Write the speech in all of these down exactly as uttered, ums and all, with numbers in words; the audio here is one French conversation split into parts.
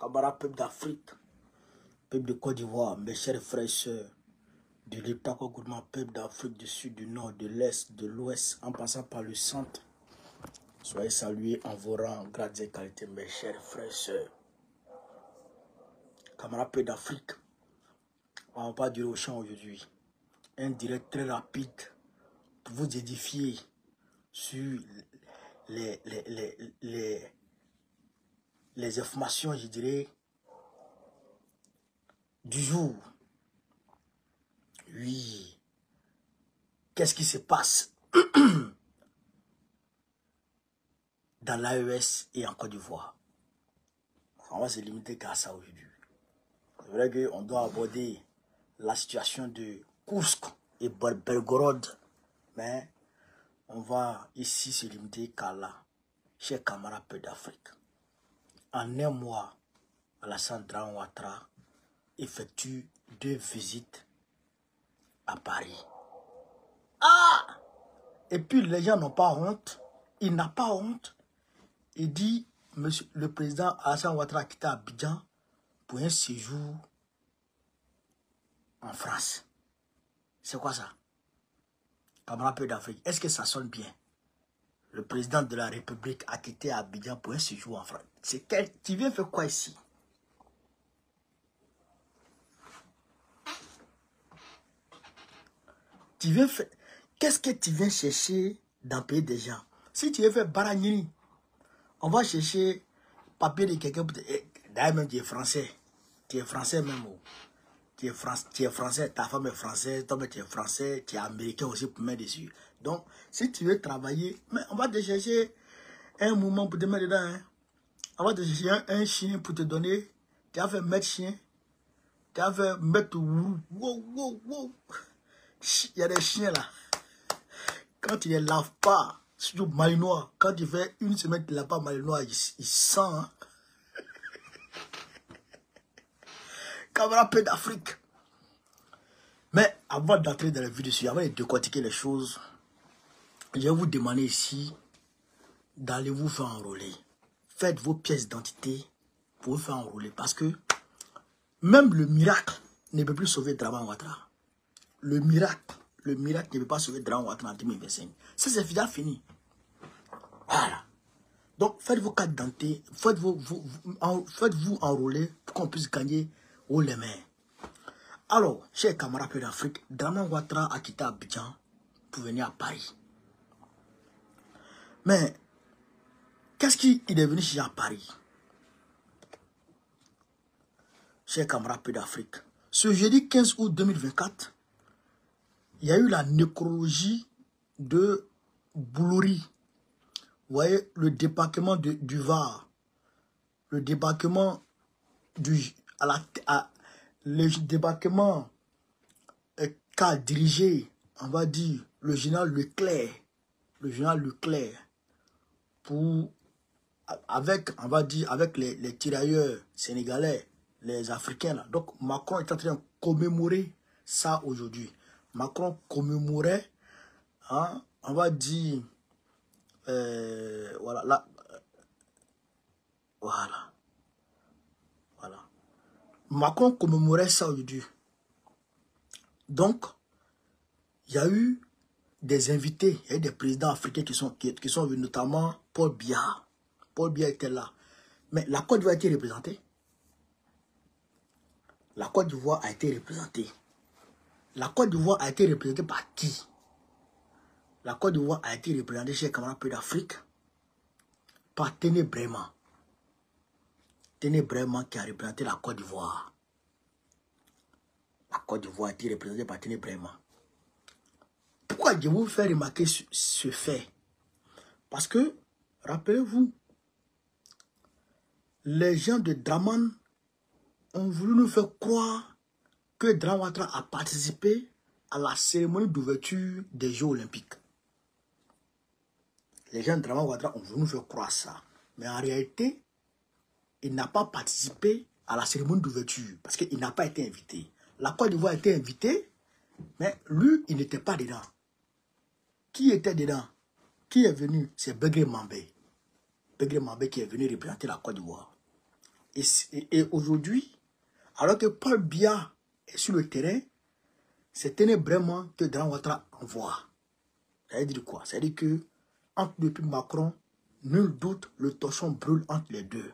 camarades peuple d'Afrique, peuple de Côte d'Ivoire, mes chers frères et sœurs, de l'État gouvernement, peuple d'Afrique du Sud, du Nord, de l'Est, de l'Ouest, en passant par le centre. Soyez salués en vos rangs, grades et qualités, mes chers frères et sœurs. Camarades peuple d'Afrique, on ne va pas durer au champ aujourd'hui. Un direct très rapide pour vous édifier sur les, les, les, les, les informations, je dirais, du jour. Oui. Qu'est-ce qui se passe dans l'A E S et en Côte d'Ivoire? On va se limiter qu'à ça aujourd'hui. C'est vrai qu'on doit aborder la situation de Koursk et Belgorod, mais on va ici se limiter qu'à là, chers camarades peu d'Afrique. En un mois, Alassane Dramane Ouattara effectue deux visites à Paris. Ah! Et puis les gens n'ont pas honte. Il n'a pas honte. Il dit, monsieur le président Alassane Ouattara a quitté Abidjan pour un séjour en France. C'est quoi ça? Camarade peu d'Afrique, est-ce que ça sonne bien? Le président de la République a quitté Abidjan pour un séjour en France. C'est quel... Tu viens faire quoi ici? Tu viens faire... Qu'est-ce que tu viens chercher dans le pays des gens? Si tu veux faire Baragnini, on va chercher papier de quelqu'un. D'ailleurs, même tu es français. Tu es français même. Tu es, Fran... tu es français, ta femme est française, toi tu es français, tu es américain aussi pour mettre dessus. Donc, si tu veux travailler, mais on va te chercher un mouvement pour te mettre dedans. Hein. On va te chercher un, un chien pour te donner. Tu as fait mettre chien. Tu as fait mettre wow, wow, wow. Il y a des chiens là. Quand tu ne les laves pas, surtout malinois, quand tu fais une semaine, tu ne laves pas malinois, il, il sent. Hein? Camarade peu d'Afrique. Mais avant d'entrer dans la vidéo, avant de décortiquer les choses, je vais vous demander ici d'aller vous faire enrôler. Faites vos pièces d'identité pour vous faire enrôler. Parce que même le miracle ne peut plus sauver Dramane Ouattara. Le miracle, le miracle ne peut pas sauver Dramane Ouattara en deux mille vingt-cinq. Ça, c'est déjà fini. Voilà. Donc, faites vos cartes d'identité, faites-vous vous, en, faites enrôler pour qu'on puisse gagner haut les mains. Alors, chers camarades d'Afrique, Dramane Ouattara a quitté Abidjan pour venir à Paris. Mais, qu'est-ce qu'il est venu chercher à Paris? Chers camarades d'Afrique, ce jeudi quinze août deux mille vingt-quatre, il y a eu la nécrologie de Boulouri. Vous voyez, le débarquement de, du Var, le débarquement du, à la, à, le débarquement qu'a dirigé, on va dire, le général Leclerc, le général Leclerc, pour, avec, on va dire, avec les, les tirailleurs sénégalais, les Africains là. Donc Macron est en train de commémorer ça aujourd'hui. Macron commémorait, hein, on va dire, euh, voilà, là, euh, voilà, voilà. Macron commémorait ça aujourd'hui. Donc, il y a eu des invités, il y a eu des présidents africains qui sont, qui, qui sont venus, notamment Paul Biya. Paul Biya était là. Mais la Côte d'Ivoire a été représentée. La Côte d'Ivoire a été représentée. La Côte d'Ivoire a été représentée par qui? La Côte d'Ivoire a été représentée chez les camarades d'Afrique par Téné Bréma. Téné Bréma qui a représenté la Côte d'Ivoire. La Côte d'Ivoire a été représentée par Téné Bréma. Pourquoi je vous fais remarquer ce, ce fait? Parce que, rappelez-vous, les gens de Dramane ont voulu nous faire croire que Dramane Ouattara a participé à la cérémonie d'ouverture des Jeux Olympiques. Les gens de Dramane Ouattara ont voulu nous faire croire ça. Mais en réalité, il n'a pas participé à la cérémonie d'ouverture parce qu'il n'a pas été invité. La Côte d'Ivoire a été invitée, mais lui, il n'était pas dedans. Qui était dedans? Qui est venu? C'est Begré Mambé. Begré Mambé qui est venu représenter la Côte d'Ivoire. Et, et, et aujourd'hui, alors que Paul Biya est sur le terrain, c'est ténébrement que Dramane Ouattara envoie. Ça veut dire quoi? Ça veut dire que entre le plus Macron, nul doute, le torchon brûle entre les deux.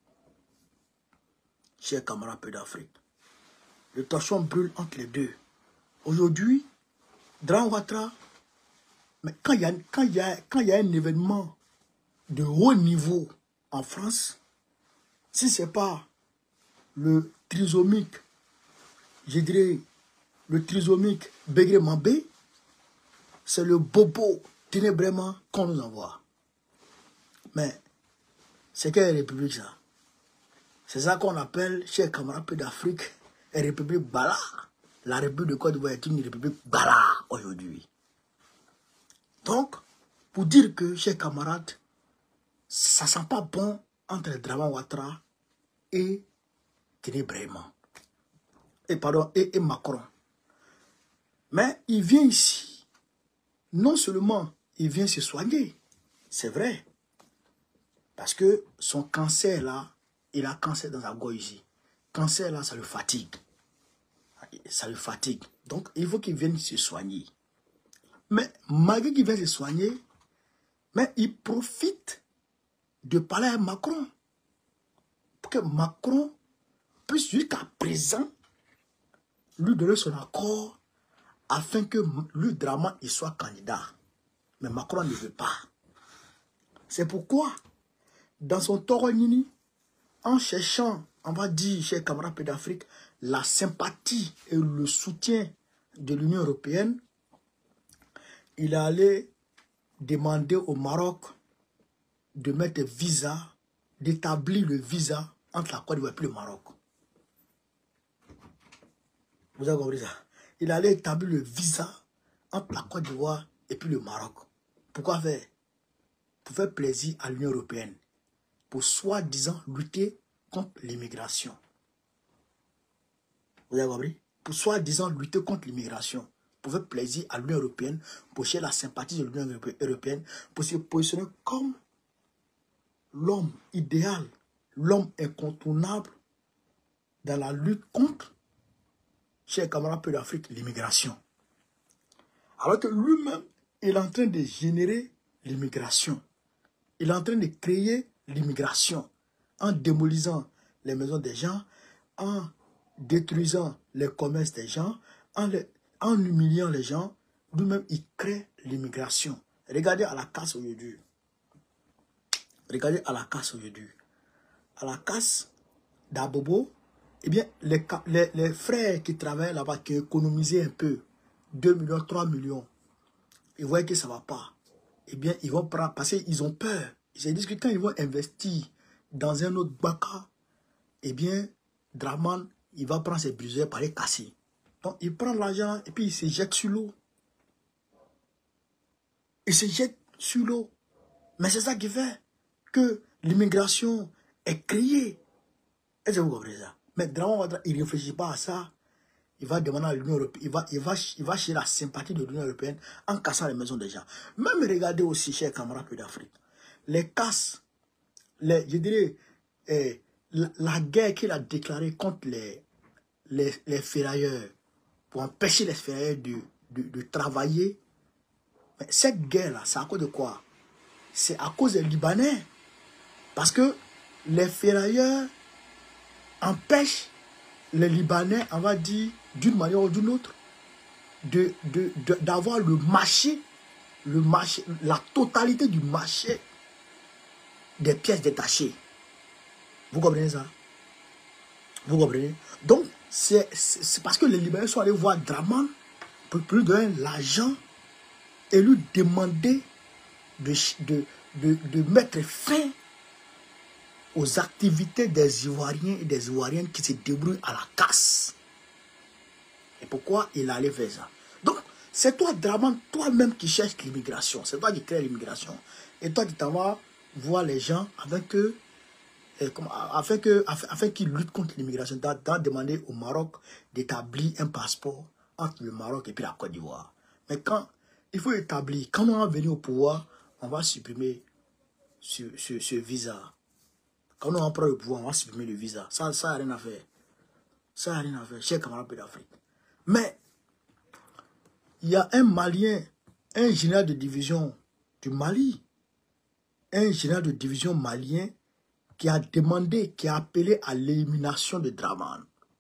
Chers camarades peu d'Afrique, le torchon brûle entre les deux. Aujourd'hui, Dramane Ouattara, mais quand il y a, quand il y a, quand il y a un événement de haut niveau en France, si ce n'est pas le trisomique, je dirais le trisomique Begré Mambé, c'est le bobo ténébrement qu'on nous envoie. Mais c'est quelle république ça? C'est ça qu'on appelle, chers camarades peu d'Afrique, une république Bala. La république de Côte d'Ivoire est une république Bala aujourd'hui. Donc, pour dire que, chers camarades, ça ne sent pas bon entre Dramane Ouattara et ténébrement. Et, pardon, et, et Macron. Mais il vient ici, non seulement il vient se soigner, c'est vrai, parce que son cancer là, il a cancer dans sa gorge ici. Cancer là, ça le fatigue. Ça le fatigue. Donc, il faut qu'il vienne se soigner. Mais malgré qu'il vienne se soigner, mais il profite de parler à Macron. Pour que Macron puisse jusqu'à présent lui donner son accord afin que lui, Dramane, il soit candidat. Mais Macron ne veut pas. C'est pourquoi, dans son Toronini, en cherchant, on va dire, chers camarades d'Afrique, la sympathie et le soutien de l'Union européenne, il est allé demander au Maroc de mettre visa, d'établir le visa entre la Côte d'Ivoire et le Maroc. Vous avez compris ça? Il allait établir le visa entre la Côte d'Ivoire et puis le Maroc. Pourquoi faire? Pour faire plaisir à l'Union européenne. Pour soi-disant lutter contre l'immigration. Vous avez compris? Pour soi-disant lutter contre l'immigration. Pour faire plaisir à l'Union européenne. Pour chercher la sympathie de l'Union européenne. Pour se positionner comme l'homme idéal. L'homme incontournable dans la lutte contre, chers camarades peu d'Afrique, l'immigration. Alors que lui-même, il est en train de générer l'immigration. Il est en train de créer l'immigration en démolissant les maisons des gens, en détruisant les commerces des gens, en, les, en humiliant les gens. Lui-même, il crée l'immigration. Regardez à la casse aujourd'hui. Regardez à la casse aujourd'hui. À la casse d'Abobo, eh bien, les, les, les frères qui travaillent là-bas, qui économisaient un peu, deux millions, trois millions, ils voient que ça ne va pas. Eh bien, ils vont prendre, parce qu'ils ont peur. Ils se disent que quand ils vont investir dans un autre baka, eh bien, Dramane, il va prendre ses briseurs par les casser. Donc, il prend l'argent et puis il se jette sur l'eau. Il se jette sur l'eau. Mais c'est ça qui fait que l'immigration est créée. Est-ce que vous comprenez ça? Mais Dramane, il ne réfléchit pas à ça. Il va demander à l'Union européenne, il va, il, va, il va chercher la sympathie de l'Union européenne en cassant les maisons des gens. Même regardez aussi, chers camarades d'Afrique, les casses, les, je dirais, eh, la, la guerre qu'il a déclarée contre les, les, les ferrailleurs, pour empêcher les ferrailleurs de, de, de travailler. Mais cette guerre-là, c'est à cause de quoi? C'est à cause des Libanais. Parce que les ferrailleurs empêchent les Libanais, on va dire, d'une manière ou d'une autre, de, de, de, d'avoir le marché, le marché, la totalité du marché des pièces détachées. Vous comprenez ça? Vous comprenez? Donc, c'est parce que les Libanais sont allés voir Dramane pour lui donner l'argent et lui demander de, de, de, de mettre fin aux activités des Ivoiriens et des Ivoiriennes qui se débrouillent à la casse. Et pourquoi il allait faire ça? Donc, c'est toi, Dramane, toi-même qui cherches l'immigration. C'est toi qui crée l'immigration. Et toi, tu t'en vas voir les gens afin que, eh, comme, afin que, afin, afin qu'ils luttent contre l'immigration. Tu as demandé au Maroc d'établir un passeport entre le Maroc et puis la Côte d'Ivoire. Mais quand il faut établir, quand on va venir au pouvoir, on va supprimer ce, ce, ce visa. Quand on prend le pouvoir, on va supprimer le visa. Ça, ça n'a rien à faire. Ça n'a rien à faire, chers camarades d'Afrique. Mais, il y a un Malien, un général de division du Mali, un général de division malien qui a demandé, qui a appelé à l'élimination de Draman.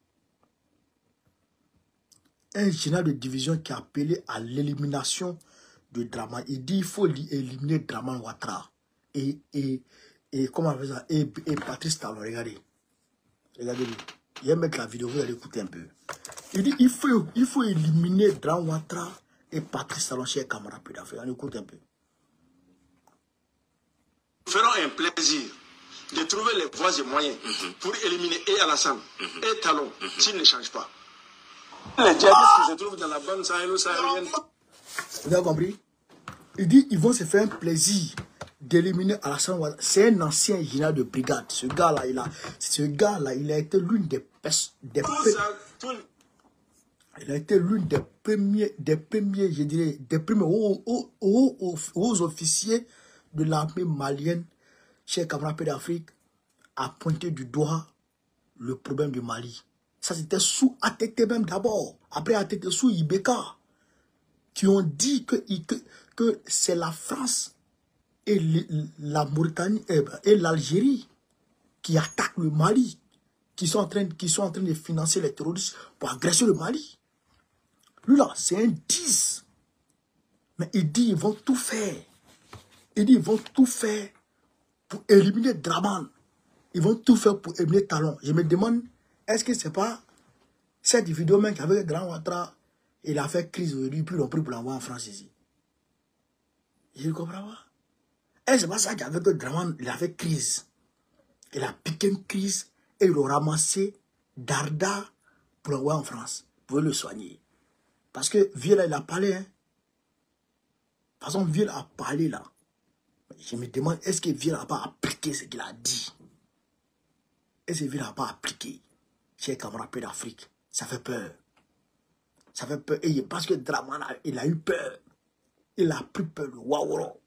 Un général de division qui a appelé à l'élimination de Draman. Il dit qu'il faut éliminer Draman Ouattara. Et, et, et, comment on appelle ça? Et, et Patrice Talon, regardez. Regardez-le. Il va mettre la vidéo, vous allez écouter un peu. Il dit qu'il faut, il faut éliminer Draman Ouattara et Patrice Talon, chers camarades d'Afrique. On écoute un peu. Nous ferons un plaisir de trouver les voies et moyens mm-hmm. pour éliminer et Alassane mm-hmm. et Talon mm-hmm. s'ils ne changent pas. Les djihadistes qui se trouvent dans la bande sahélo-sahélienne. Vous avez compris? Il dit qu'ils vont se faire un plaisir d'éliminer Alassane Ouattara. C'est un ancien général de brigade. Ce gars-là, il a, ce gars-là, il a été l'une des des il a été l'une des premiers, des premiers, je dirais, des premiers hauts, hauts, hauts, hauts officiers de l'armée malienne, chers camarades d'Afrique, à pointer du doigt le problème du Mali. Ça, c'était sous A T T même d'abord. Après A T T, sous Ibeka, qui ont dit que, que, que c'est la France et la Mauritanie et l'Algérie qui attaquent le Mali, qui sont, en train, qui sont en train de financer les terroristes pour agresser le Mali. Lui là, c'est un dix. Mais il dit ils vont tout faire. Il dit ils vont tout faire pour éliminer Draman. Ils vont tout faire pour éliminer Talon. Je me demande, est-ce que c'est pas cette vidéo même qu'avec Draman Ouattara, il a fait crise aujourd'hui, puis ils l'ont pris pour l'envoyer en France ici. Je ne comprends pas. Est-ce que c'est pas ça qu'avec Draman, il a fait crise. Il a piqué une crise et il l'a ramassé Darda pour l'envoyer en France, pour le soigner. Parce que Vieux, il a parlé. Hein. De toute façon, Vieux a parlé là. Je me demande, est-ce que Vieux n'a pas appliqué ce qu'il a dit? Est-ce que Vieux n'a pas appliqué? Chers camarades d'Afrique, ça fait peur. Ça fait peur. Et parce que Draman, il a eu peur. Il a pris peur, le Waworo.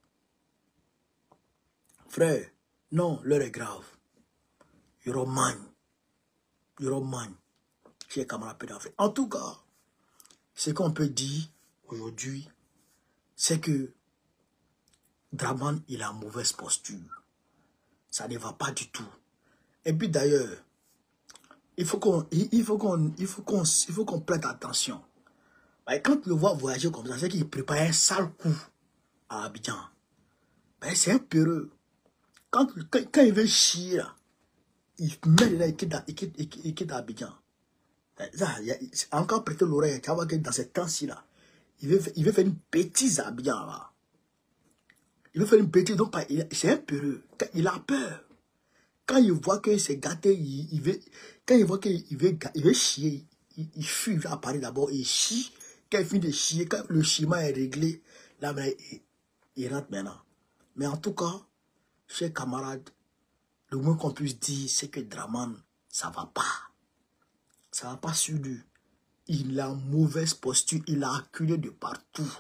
Frère, non, l'heure est grave. Euromagne. Euromagne. Chers camarades d'Afrique. En tout cas, ce qu'on peut dire aujourd'hui, c'est que Draman, il a mauvaise posture. Ça ne va pas du tout. Et puis d'ailleurs, il faut qu'on il faut qu'on il faut qu'on il faut qu'on prête attention. Ben, quand tu le vois voyager comme ça, c'est qu'il prépare un sale coup à Abidjan. Ben, c'est un peureux. Quand, quand, quand il veut chier, là, il met là, il quitte, il quitte, il quitte Abidjan. Là, il a encore prêté l'oreille. Tu vois que dans ce temps-ci, là, il veut, il veut faire une bêtise à Abidjan, là. Il veut faire une bêtise, donc c'est un peureux. Il a peur. Quand il voit que c'est gâté, il, il veut, quand il voit qu'il veut, il veut chier, il, il fuit, il va apparaître d'abord, il chie. Quand il finit de chier, quand le chiment est réglé, là, mais, il, il rentre maintenant. Mais en tout cas, chers camarades, le moins qu'on puisse dire, c'est que Draman, ça va pas. Ça va pas sur lui. Il a mauvaise posture, il a acculé de partout.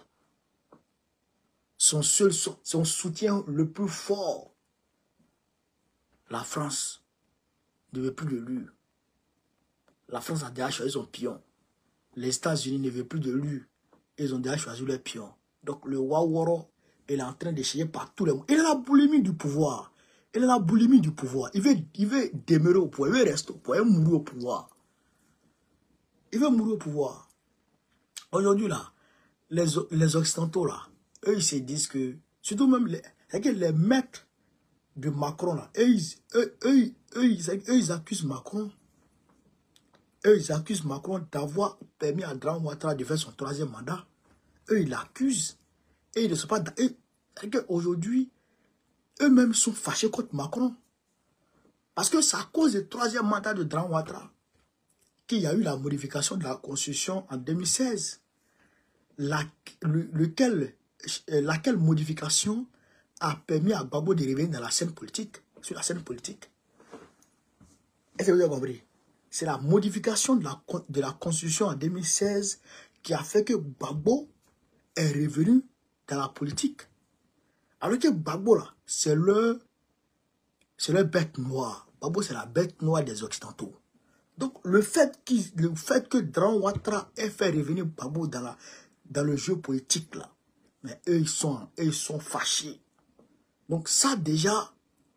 Son seul, son, son soutien le plus fort, la France, ne veut plus de lui. La France a déjà choisi son pion. Les États-Unis ne veulent plus de lui. Ils ont déjà choisi leur pion. Donc le Waworo, il est en train de chier par tous les mots. Il a la boulimie du pouvoir. Il a la boulimie du pouvoir. Il veut, il veut demeurer au pouvoir. Il veut rester au pouvoir. Il veut mourir au pouvoir. Il veut mourir au pouvoir. Aujourd'hui, là, les, les Occidentaux, là, eux, ils se disent que, surtout même les, que les maîtres de Macron, là, eux, ils, eux, eux, eux, ils, eux, ils accusent Macron. Eux, ils accusent Macron d'avoir permis à Draman Ouattara de faire son troisième mandat. Eux, ils l'accusent. Et ils ne sont pas... Aujourd'hui, eux-mêmes sont fâchés contre Macron. Parce que c'est à cause du troisième mandat de Draman Ouattara qu'il y a eu la modification de la Constitution en deux mille seize. La, le, lequel, laquelle modification a permis à Gbagbo de revenir dans la scène politique, sur la scène politique. Est-ce que vous avez compris? C'est la modification de la, de la Constitution en deux mille seize qui a fait que Gbagbo est revenu dans la politique. Alors que Gbagbo, là, c'est le, c'est la bête noire. Gbagbo, c'est la bête noire des Occidentaux. Donc, le fait, qu le fait que Draman Ouattara ait fait revenir Gbagbo dans, la, dans le jeu politique, là, mais eux, ils sont, eux, ils sont fâchés. Donc, ça, déjà,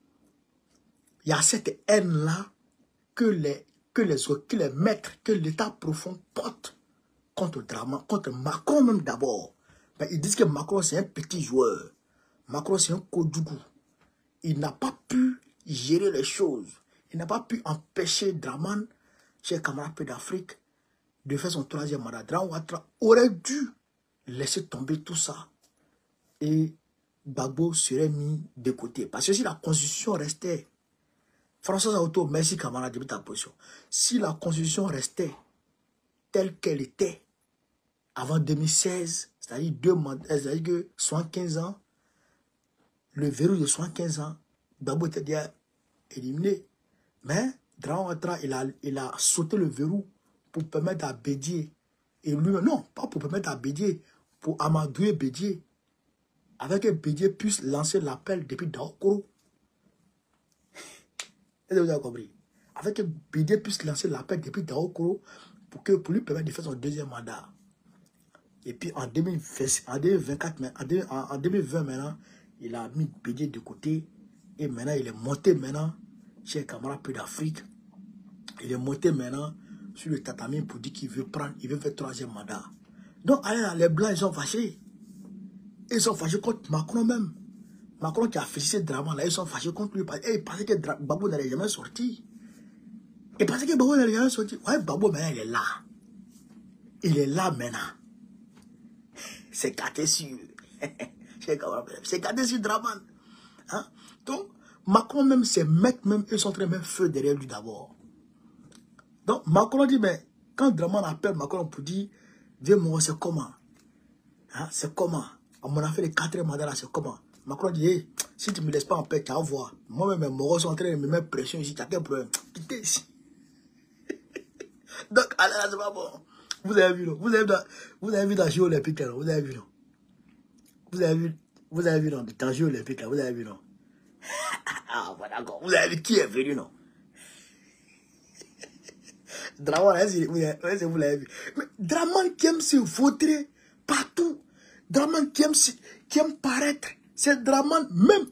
il y a cette haine-là que les, que, les, que les maîtres, que l'État profond porte contre Draman, contre Macron même d'abord. Ben, ils disent que Macron, c'est un petit joueur. Macron, c'est un Kodougou. Il n'a pas pu gérer les choses. Il n'a pas pu empêcher Draman, chers camarades d'Afrique, de faire son troisième mandat. Draman Ouattara aurait dû laisser tomber tout ça. Et Gbagbo serait mis de côté. Parce que si la constitution restait, François Auto, merci camarade de ta position. Si la constitution restait telle qu'elle était avant deux mille seize, c'est-à-dire deux mandats, c'est-à-dire que soixante-quinze ans, le verrou de soixante-quinze ans, Gbagbo était déjà éliminé. Mais Draman Ouattara, il a, il a sauté le verrou pour permettre à Bédié, et lui, non, pas pour permettre à Bédié, pour amadouer Bédié, avec que Bédié puisse lancer l'appel depuis Daokoro. Est-ce que vous avez compris? Avec que Bédié puisse lancer l'appel depuis Daokoro pour, que, pour lui permettre de faire son deuxième mandat. Et puis en, deux mille vingt-quatre, en, en deux mille vingt maintenant, il a mis Bédié de côté. Et maintenant, il est monté maintenant, chez camarades d'Afrique. Il est monté maintenant sur le tatami pour dire qu'il veut prendre, il veut faire troisième mandat. Donc, allez, les Blancs, ils sont fâchés. Ils sont fâchés contre Macron même. Macron qui a félicité Draman, là, ils sont fâchés contre lui. Et ils pensaient que Gbagbo n'allait jamais sortir. Ils pensaient que Gbagbo n'allait jamais sortir. Ouais, Gbagbo maintenant, il est là. Il est là maintenant. C'est gâté sur. C'est gâté sur Draman. Hein? Donc, Macron même, ses mecs même, ils sont en train de mettre feu derrière lui d'abord. Donc, Macron dit, mais quand Draman appelle Macron pour dire, viens moi, c'est comment? Hein? C'est comment? On a fait les quatrième mandats là, c'est comment? Macron dit, hey, si tu ne me laisses pas en paix, tu vas voir. Moi-même, mes moraux sont en train de me mettre pression ici, tu as quel problème? Quittez ici. Donc, allez là, c'est pas bon. Vous avez vu, non? Vous avez vu dans, vous avez vu dans les Jeux Olympiques, là, vous avez vu, non? Vous avez vu, vous avez vu, non? Dans les Jeux Olympiques, là, vous avez vu, non? Ah, voilà, d'accord. Vous avez vu qui est venu, non? Draman, est-ce que vous l'avez vu? Mais Draman qui aime se vautrer partout. Draman qui aime, qui aime paraître. C'est Draman, même,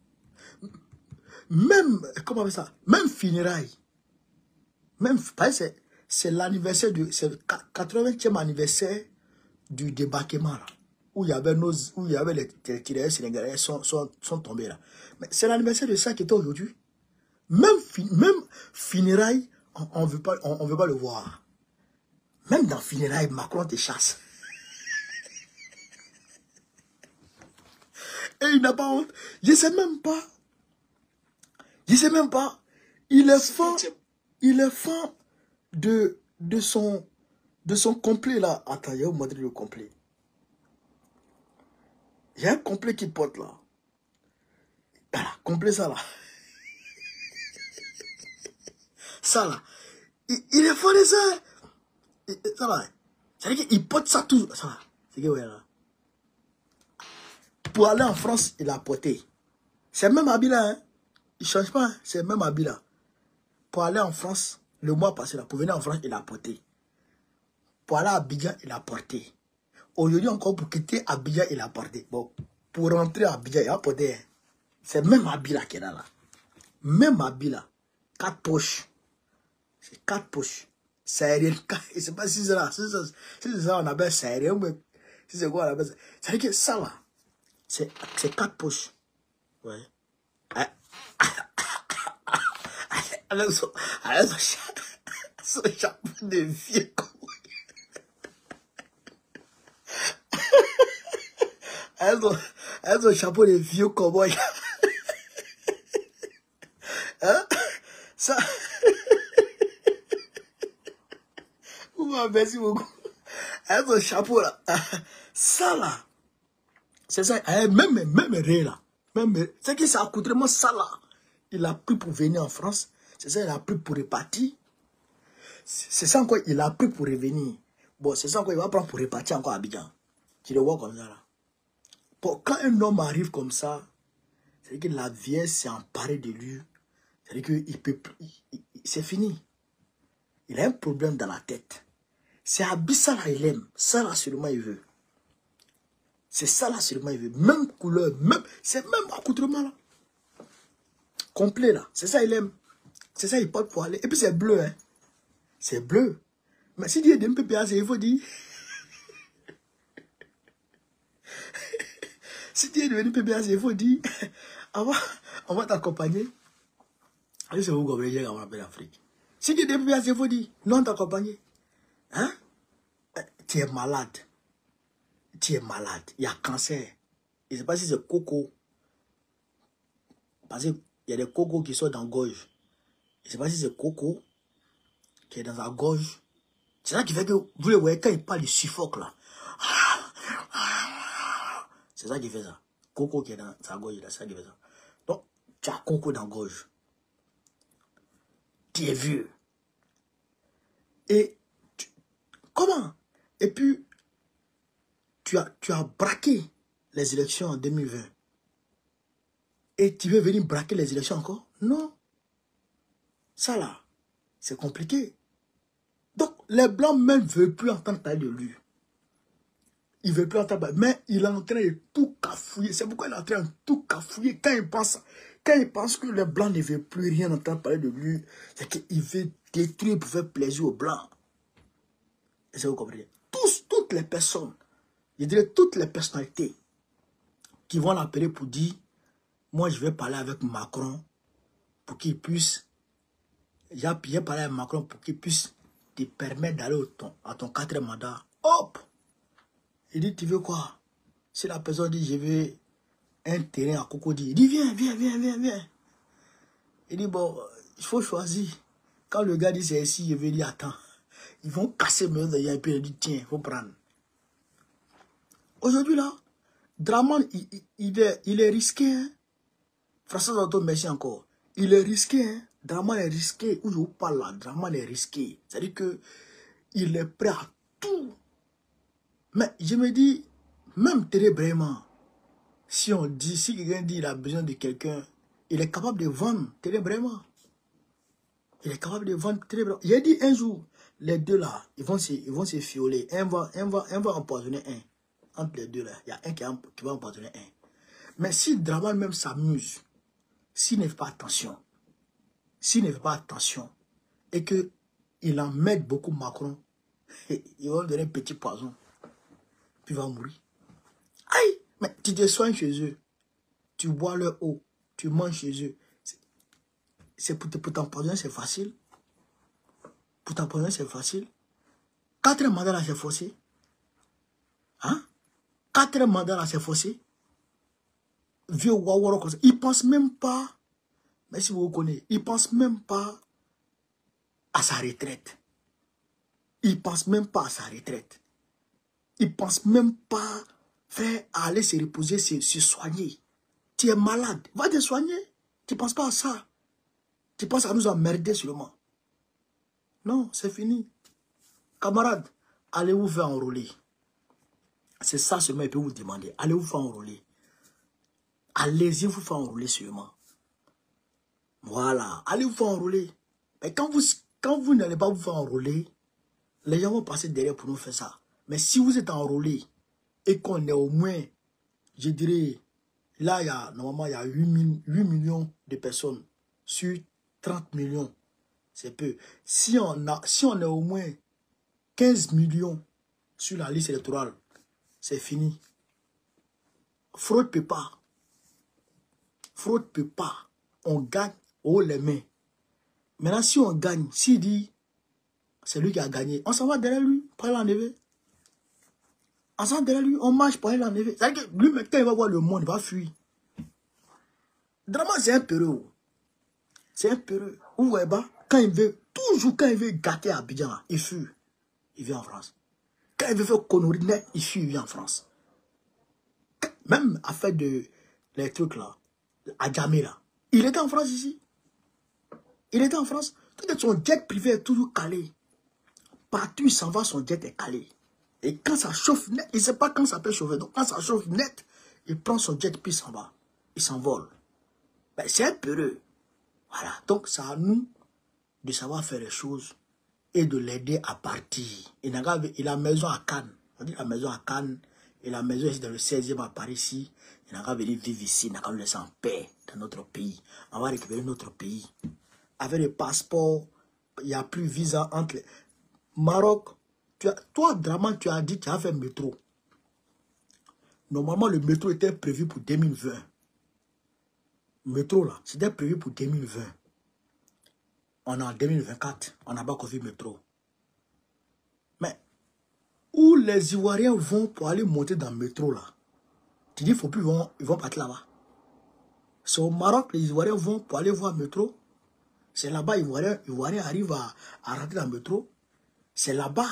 même, comment on appelle ça? Même funérailles. Même, c'est l'anniversaire du, c'est le quatre-vingtième anniversaire du débarquement, là. Où il y avait nos, où il y avait les, les Tirailleurs sénégalais sont, sont, sont tombés, là. Mais c'est l'anniversaire de ça qui était aujourd'hui. Même, même funérailles, on ne veut pas, on, on veut pas le voir. Même dans funérailles, Macron te chasse. Et il n'a pas honte. Je ne sais même pas. Je ne sais même pas. Il est fan. Il est fan de, de, son, de son complet là. Attends, je vais vous montrer le complet. Il y a un complet qui porte là. Voilà, complet ça là. Ça là. Il, il est fan de ça. Il, ça là. C'est-à-dire qu'il porte ça toujours. Ça là. C'est que ouais là. Pour aller en France, il a porté. C'est le même habit là. Hein? Il ne change pas. Hein? C'est le même habit là. Pour aller en France, le mois passé là, pour venir en France, il a porté. Pour aller à Abidjan, il a porté. Aujourd'hui encore, pour quitter Abidjan, il a porté. Bon, pour rentrer à Abidjan, il a porté. Hein? C'est le même habit là qu'il a là. Même habit là. Quatre poches. C'est quatre poches. C'est aérien. Je ne sais pas si c'est là. Si c'est ça, on appelle ça aérien. Mais si c'est quoi on appelle ça. C'est-à-dire que ça là. C'est quatre poches. Ouais. Avec son, avec son, cha son chapeau de vieux con. Avec son, avec son chapeau de vieux cowboy. Hein? Ça. Merci beaucoup. Avec son chapeau là. Ça là. C'est ça, même, même Ré là, même, c'est que ça a coûté vraiment ça là. Il a pris pour venir en France, c'est ça, il a pris pour repartir. C'est ça encore, il a pris pour revenir. Bon, c'est ça encore, il va prendre pour repartir encore à Abidjan. Tu le vois comme ça là. Bon, quand un homme arrive comme ça, c'est que la vieille s'est emparée de lui C'est-à-dire qu'il peut c'est fini. Il a un problème dans la tête. C'est Abissa là, il aime. Ça là seulement il veut. C'est ça là seulement il veut. Même couleur, même, c'est même accoutrement là. Complet là. C'est ça il aime. C'est ça il porte pour aller. Et puis c'est bleu, hein. C'est bleu. Mais si Dieu est un peu bien, il faut dire. Si tu es devenu P B A, il faut dire, on va, on va t'accompagner. C'est vous comme les gens qui appellent l'Afrique. Si tu es devenu P B A, il faut dire, non t'accompagner. Hein? Tu es malade. Tu es malade. Il y a cancer. Je ne sais pas si c'est coco. Parce qu'il y a des cocos qui sont dans la gorge. Je ne sais pas si c'est coco qui est dans la gorge. C'est ça qui fait que, vous le voyez, quand il parle, il suffoque là. C'est ça qui fait ça. Coco qui est dans sa gorge, c'est ça qui fait ça. Donc, tu as coco dans la gorge. Tu es vieux. Et, tu, comment? Et puis, tu as, tu as braqué les élections en deux mille vingt. Et tu veux venir braquer les élections encore? Non. Ça là, c'est compliqué. Donc, les Blancs même ne veulent plus entendre parler de lui. Il ne veut plus entendre parler. Mais il est en train de tout cafouiller. C'est pourquoi il est en train de tout cafouiller. Quand il pense, quand il pense que les Blancs ne veulent plus rien entendre parler de lui, c'est qu'il veut détruire pour faire plaisir aux Blancs. Et ça vous comprenez? Tous, toutes les personnes, je dirais toutes les personnalités qui vont l'appeler pour dire, moi je vais parler avec Macron pour qu'il puisse, j'ai appuyé parler avec Macron pour qu'il puisse te permettre d'aller à ton quatrième mandat. Hop! Il dit, tu veux quoi? Si la personne dit, je veux un terrain à Cocody, il dit, viens, viens, viens, viens, viens. Il dit, bon, il faut choisir. Quand le gars dit, c'est ici, je vais dire, attends. Ils vont casser mes oreilles et puis il dit, tiens, il faut prendre. Aujourd'hui, là, Draman, il, il, il, est, il est risqué. Hein? François Zanto, merci encore. Il est risqué. Hein? Draman est risqué. Où je vous parle là, Draman est risqué. C'est-à-dire que il est prêt à tout. Mais je me dis, même très vraiment, si on dit, si quelqu'un dit qu'il a besoin de quelqu'un, il est capable de vendre très vraiment. Il est capable de vendre très vraiment. J'ai dit un jour, les deux là, ils vont se, ils vont se fioler. Un va, un, va, un va empoisonner un. Entre les deux là, il y a un qui, a, qui va empoisonner un. Mais si Draman même s'amuse, s'il ne fait pas attention, s'il ne fait pas attention, et qu'il en met beaucoup Macron, ils vont lui donner un petit poison. Puis il va mourir. Aïe! Mais tu te soignes chez eux. Tu bois leur eau. Tu manges chez eux. C'est pour, pour t'empoisonner, c'est facile. Pour t'empoisonner, c'est facile. Quatre mandats là, c'est forcé. Hein? Quatre mandats là, c'est forcé. Vieux Wawaro comme ça. Ils ne pensent même pas. Mais si vous vous connaissez, ils ne pensent même pas à sa retraite. Ils ne pensent même pas à sa retraite. Ils ne pensent même pas faire aller se reposer, se, se soigner. Tu es malade, va te soigner. Tu ne penses pas à ça. Tu penses à nous emmerder seulement. Non, c'est fini. Camarades, allez vous faire enrôler. C'est ça seulement il peut vous demander. Allez vous faire enrôler. Allez-y vous faire enrôler seulement. Voilà, allez vous faire enrôler. Mais quand vous, quand vous n'allez pas vous faire enrôler, les gens vont passer derrière pour nous faire ça. Mais si vous êtes enrôlé et qu'on est au moins, je dirais, là, il y a, normalement, il y a huit millions de personnes sur trente millions. C'est peu. Si on, a, si on est au moins quinze millions sur la liste électorale, c'est fini. Fraude ne peut pas. Fraude ne peut pas. On gagne haut les mains. Maintenant, si on gagne, s'il dit, c'est lui qui a gagné, on s'en va derrière lui, pour l'enlever. On s'en va derrière lui, on marche pour l'enlever. C'est-à-dire que lui, quand il va voir le monde, il va fuir. Draman, c'est un peureux. C'est un peureux. Vous voyez pas, quand il veut, toujours quand il veut gâter Abidjan, il fuit. Il vient en France. Quand il veut faire connerie net, il fuit, il vient en France. Même à faire de, les trucs là, à Djamé là, il était en France ici. Il était en France. Son jet privé est toujours calé. Partout il s'en va, son jet est calé. Et quand ça chauffe net, il ne sait pas quand ça peut chauffer. Donc quand ça chauffe net, il prend son jet puis il s'en va. Il s'envole. Ben, c'est un peureux. Voilà. Donc, c'est à nous de savoir faire les choses et de l'aider à partir. Il a, il a maison à Cannes. On dit la maison à Cannes. Et la maison ici dans le seizième à Paris ici. Il n'a qu'à venir vivre ici. Il n'a qu'à nous laisser en paix dans notre pays. On va récupérer notre pays. Avec le passeport, il n'y a plus visa entre les... Maroc, tu as... toi, Draman, tu as dit que tu as fait métro. Normalement, le métro était prévu pour deux mille vingt. Métro, là, c'était prévu pour deux mille vingt. On est en deux mille vingt-quatre. On n'a pas encore vu métro. Mais, où les Ivoiriens vont pour aller monter dans le métro, là? Tu dis, il ne faut plus, ils vont, ils vont partir là-bas. C'est au Maroc, les Ivoiriens vont pour aller voir le métro. C'est là-bas, les Ivoiriens, les Ivoiriens arrivent à, à rentrer dans le métro. C'est là-bas,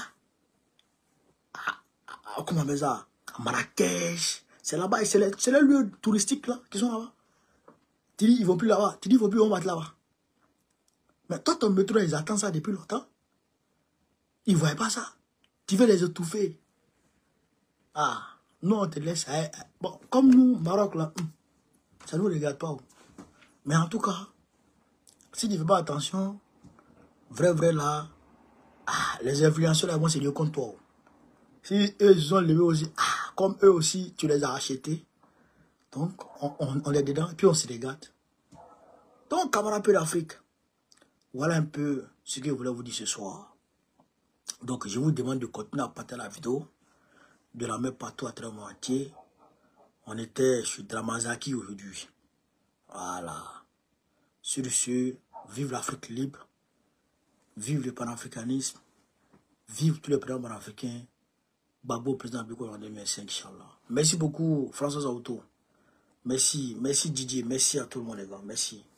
comment on appelle ça, à Marrakech. C'est là-bas, c'est les, les lieux touristiques là, qui sont là-bas. Tu dis, ils ne vont plus là-bas. Tu dis, il ne faut plus, ils vont partir là-bas. Mais toi, ton métro, ils attendent ça depuis longtemps. Ils ne voient pas ça. Tu veux les étouffer. Ah, nous, on te laisse. Eh, eh. Bon, comme nous, Maroc, là, ça ne nous regarde pas. Mais en tout cas, si tu ne fais pas attention, vrai, vrai, là, ah, les influenceurs, là, moi, c'est mieux contre toi. Si eux, ils ont levé aussi, ah, comme eux aussi, tu les as achetés. Donc, on, on, on est dedans, et puis on se regarde. Donc, camarades d'Afrique, voilà un peu ce que je voulais vous dire ce soir. Donc, je vous demande de continuer à partager la vidéo, de la mettre partout à travers mon entier. On était sur Dramazaki aujourd'hui. Voilà. Sur ce, vive l'Afrique libre, vive le panafricanisme, vive tous les présidents panafricains. Babo, président Biko en deux mille vingt-cinq, Inch'Allah. Merci beaucoup, François Auto. Merci, merci Didier, merci à tout le monde les gars, merci.